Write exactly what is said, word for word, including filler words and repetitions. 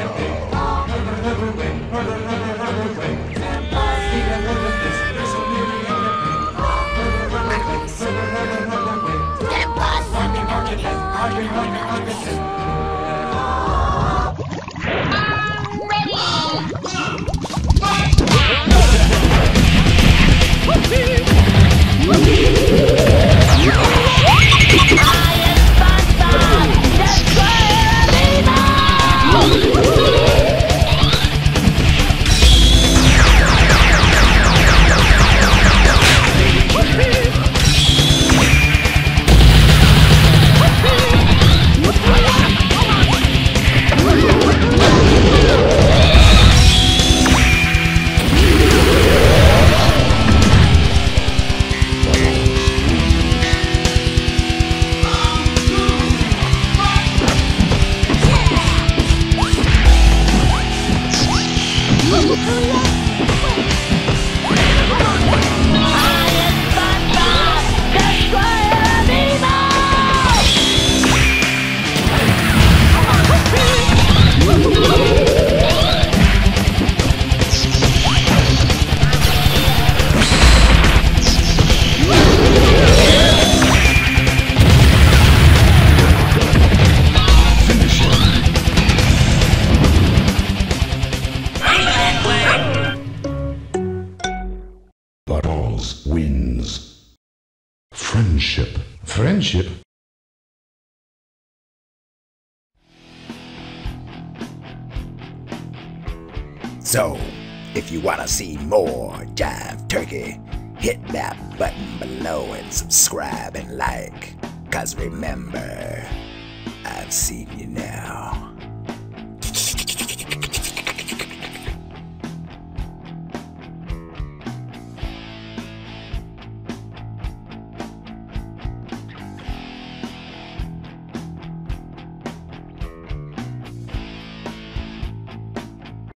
Wins. Friendship. Friendship? So, if you wanna see more Jive Turkey, hit that button below and subscribe and like. Cause remember, I've seen you now.